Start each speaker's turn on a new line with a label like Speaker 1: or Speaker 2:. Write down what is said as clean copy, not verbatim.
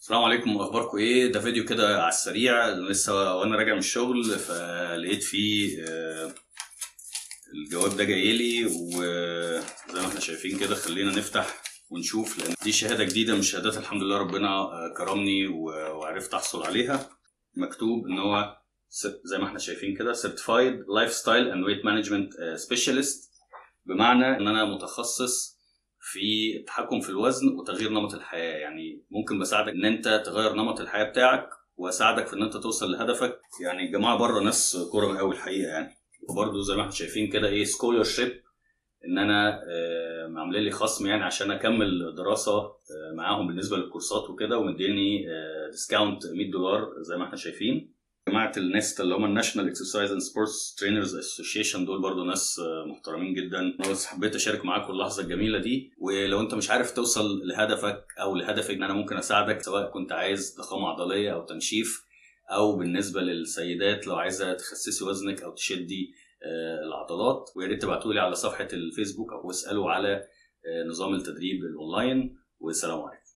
Speaker 1: السلام عليكم، اخباركم ايه؟ ده فيديو كده على السريع لسه وانا راجع من الشغل، فلقيت فيه الجواب ده جاي لي، وزي ما احنا شايفين كده خلينا نفتح ونشوف، لان دي شهاده جديده من شهادات الحمد لله ربنا كرمني وعرفت احصل عليها. مكتوب ان هو زي ما احنا شايفين كده Certified Lifestyle and Weight Management Specialist، بمعنى ان انا متخصص في التحكم في الوزن وتغيير نمط الحياة. يعني ممكن بساعدك ان انت تغير نمط الحياة بتاعك، واساعدك في ان انت توصل لهدفك. يعني الجماعة بره ناس كرم قوي الحقيقة يعني. وبرضه زي ما احنا شايفين كده ايه سكولرشيب، ان انا عاملين لي خصم يعني عشان اكمل دراسة معاهم بالنسبة للكورسات وكده، ومديني ديسكاونت $100 زي ما احنا شايفين. جماعة النست اللي هم الناشونال اكسرسايز اند سبورتس ترينرز اسوشيشن، دول برضو ناس محترمين جدا. انا بس حبيت اشارك معاكم اللحظة الجميلة دي. ولو انت مش عارف توصل لهدفك او لهدفك، انا ممكن اساعدك، سواء كنت عايز ضخامة عضلية او تنشيف، او بالنسبة للسيدات لو عايزة تخسسي وزنك او تشدي العضلات. ويا ريت تبعتولي على صفحة الفيسبوك او اسألوا على نظام التدريب الاونلاين. والسلام عليكم.